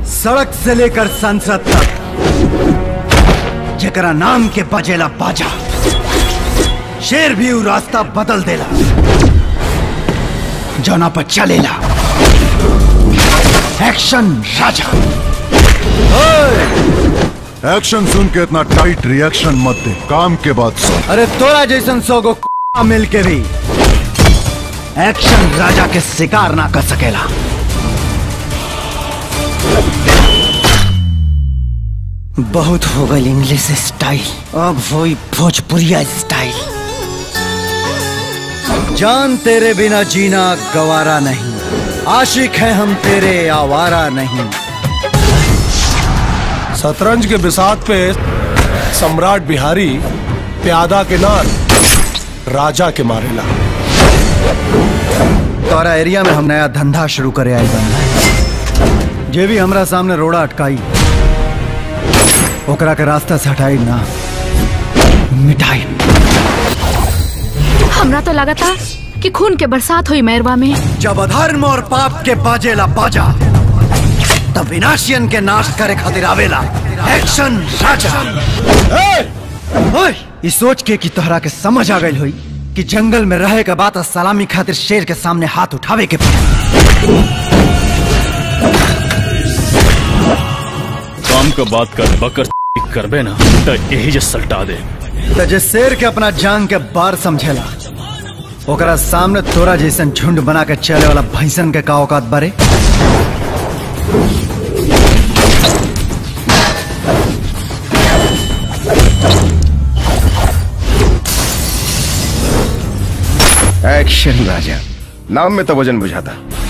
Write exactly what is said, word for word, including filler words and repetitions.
सड़क से लेकर संसद तक जकरा नाम के बजेला बाजा, शेर भी उ रास्ता बदल देला जौना पर चलेला। एक्शन राजा। एक्शन सुन के इतना टाइट रिएक्शन मत दे, काम के बाद सुन। अरे तोरा जैसन सौ गो मिल के भी एक्शन राजा के शिकार ना कर सकेला। बहुत हो गई इंग्लिश स्टाइल, अब वही भोजपुरिया स्टाइल। जान तेरे बिना जीना गवारा नहीं, आशिक है हम तेरे आवारा नहीं। शतरंज के बिसात पे सम्राट बिहारी प्यादा के नार राजा के मारेला। तोरा एरिया में हम नया धंधा शुरू करे आई बन, जे भी हमरा सामने रोड़ा अटकाई ओकरा के रास्ता से हटाई ना मिटाई। हमरा तो लगा था कि खून के बरसात हुई मैरवा में। जब अधर्म और पाप के बाजेला बाजा, तब विनाशियन के नाश करे खातिर आवेला एक्शन राजा। ओए, ई सोच के कि तोहरा के समझ आ गई हुई कि जंगल में रहे के बाद सलामी खातिर शेर के सामने हाथ उठावे के पड़े। काम का बात कर बकर करबे ना तो यही जे सल्टा दे। तो जे शेर के अपना जान के बार समझेला, ओकरा सामने तोरा जैसन झुंड बना के चले वाला भैंसन के का औकात बारे। एक्शन राजा, नाम में तो वजन बुझाता।